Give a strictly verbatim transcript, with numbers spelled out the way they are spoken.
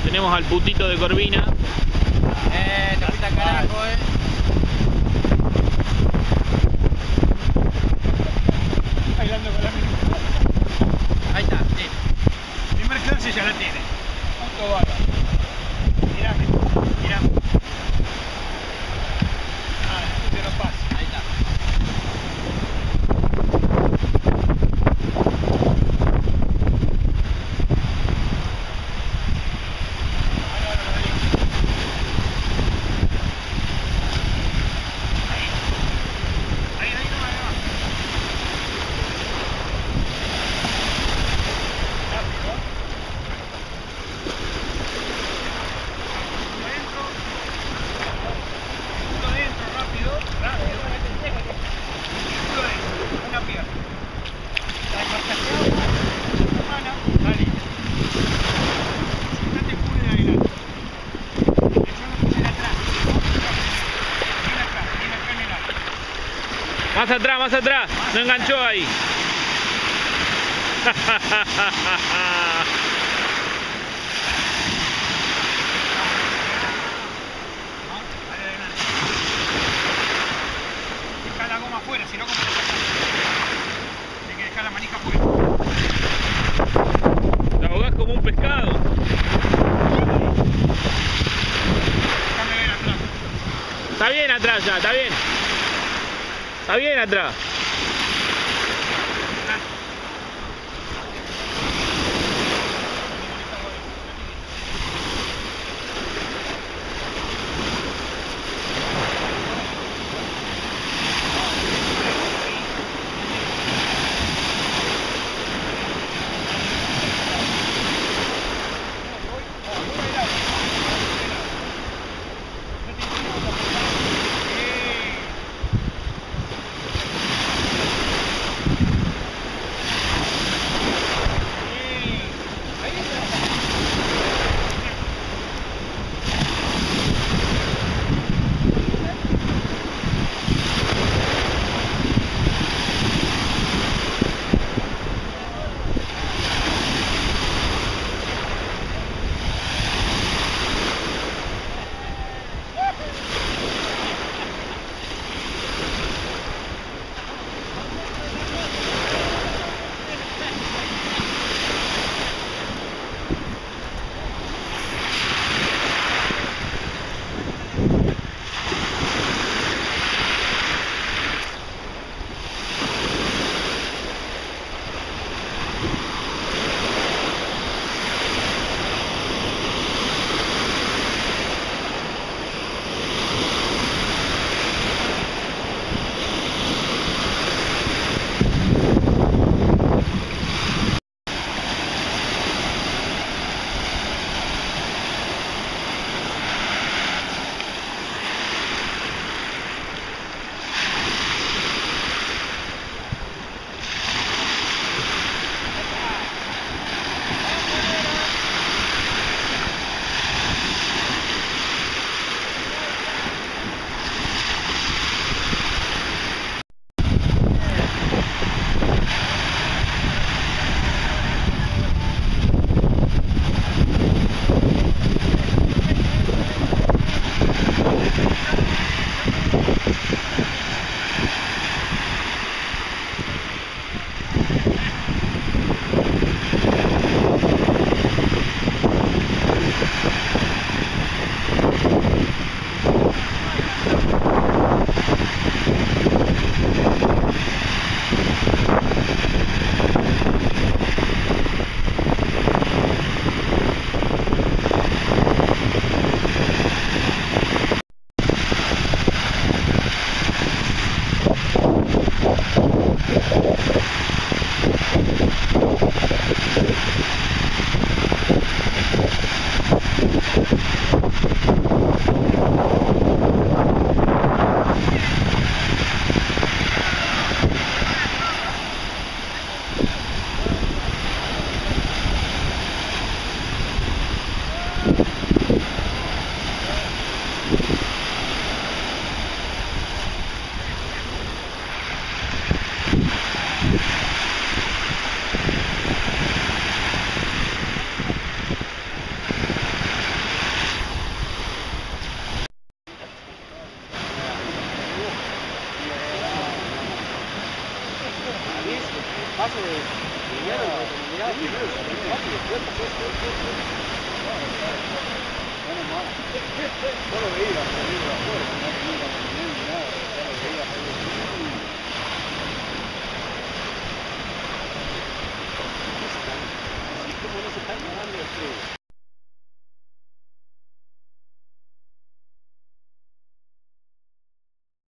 Tenemos al putito de Corvina. Eh, te fuiste al carajo, eh. Bailando con la mina. Ahí está, sí. Primer clase ya la tiene. Punto bala. Mirame, mirame. Ah, te lo paso. Ahí está. Ahí, ahí, no, ahí, no. Rápido. Uno dentro. Uno dentro, rápido, rápido. Uno dentro, una pierna. La desmarcación, mano, dale. Sentate full de adelante. Yo no puse de atrás. Viene atrás, viene acá en el arco. Más atrás, más atrás. No enganchó ahí. Dale adelante. Deja la goma afuera, si no, ¿cómo te sacas? Tienes que dejar la manija afuera. Te ahogás como un pescado. Déjame ver atrás. Está bien atrás ya, está bien. Está bien atrás. paso de Liliano, de comunidad, primero, rápido, fuerte, fuerte, fuerte, fuerte. Menos mal. Yo lo veía, lo veía afuera, no tenía ni nada, ya lo veía ahí. Así como no se están ganando el frío.